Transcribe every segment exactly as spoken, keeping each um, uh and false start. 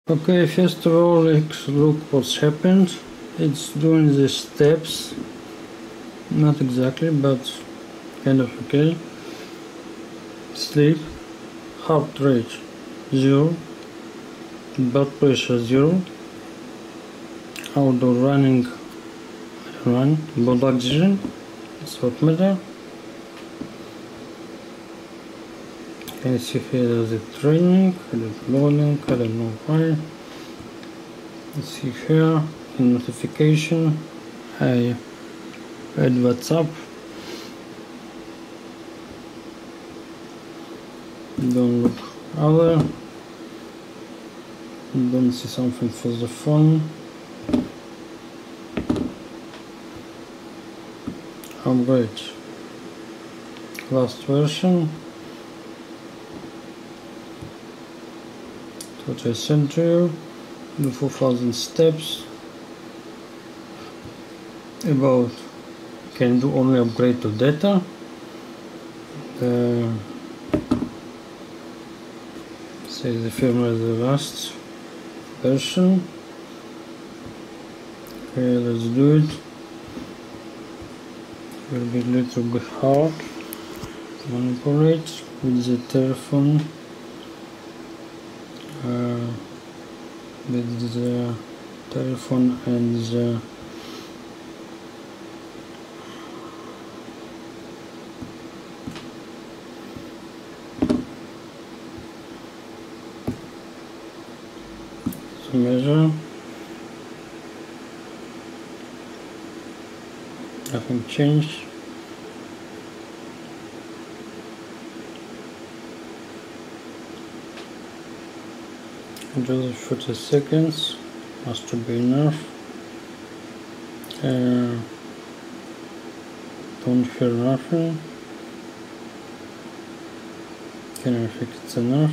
Okay, first of all, let's look what's happened. It's doing the steps, not exactly, but kind of okay. Sleep, heart rate zero, blood pressure zero, outdoor running, run, blood oxygen, it's what matter. Can you see here there's a training, I don't loading, I don't know why. Let's see here in notification, I add WhatsApp. Don't look other. Don't see something for the phone. Upgrade. Last version. What I sent to you. Do four thousand steps. About can do only upgrade to data. Uh, say the firmware the last version. Okay, let's do it. It will be a little bit hard to manipulate with the telephone. Uh, with the telephone and the so measure. Nothing changed. Just forty seconds has to be enough. Uh, don't hear nothing. Can I think it's enough?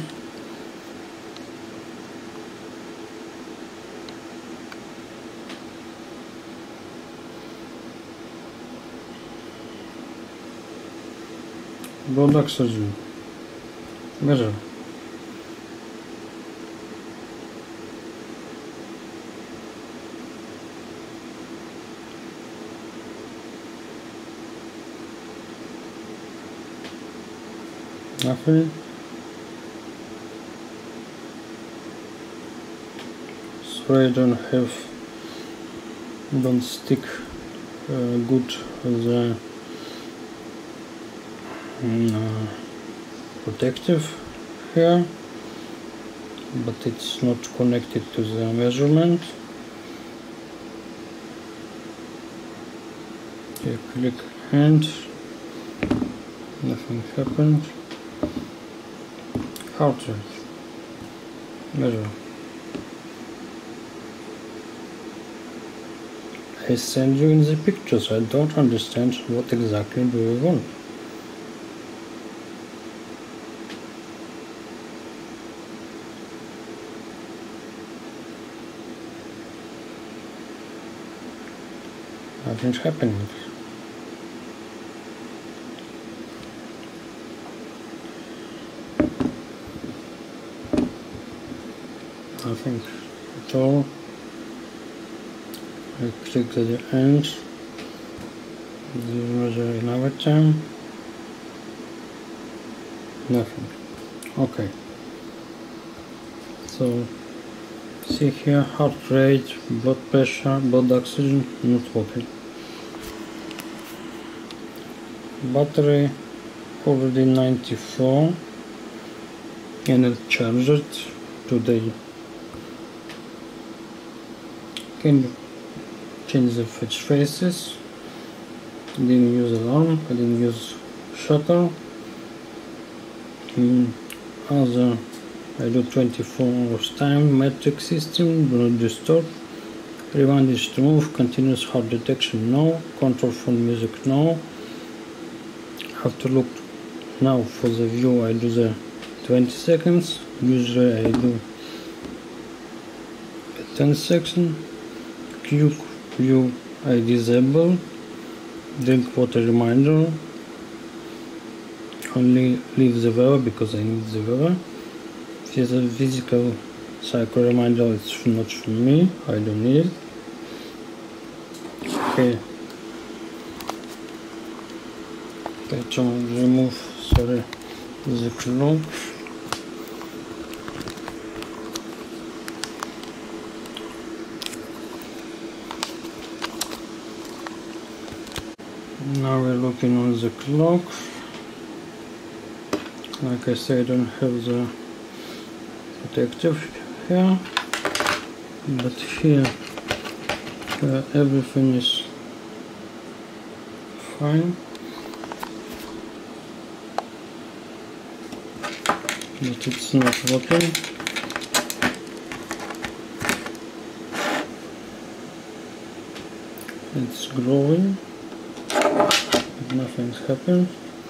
Blood oxygen. Measure. Nothing. Sorry, I don't have, don't stick uh, good the uh, protective here, but it's not connected to the measurement. Okay, click hand, nothing happened. Heart rate, measure. I send you in the pictures, I don't understand what exactly do you want. Nothing's happening. Nothing at all. I click to the end. The measure another time. Nothing. Okay. So see here, heart rate, blood pressure, blood oxygen, not working. Battery already ninety-four and it charged today. Can change the fetch faces. Didn't use alarm, I didn't use shutter. Mm, other I do twenty-four hours time, metric system, do not disturb. Rewind is to move, continuous heart detection no, control phone music no. Have to look now for the view, I do the twenty seconds, usually I do ten seconds. Quick view I disable, drink water reminder, only leave the weather because I need the weather. Physical cycle reminder, it's not for me, I don't need it. Okay, okay, to remove, sorry, the clock. Now we're looking on the clock. Like I said, I don't have the protective here, but here uh, everything is fine. But it's not working. It's growing, but nothing's happened.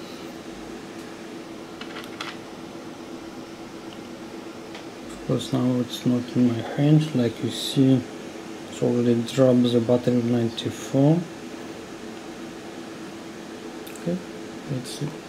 Of course, now it's not in my hand. Like you see, it's already dropped the battery ninety-four. Okay, that's it.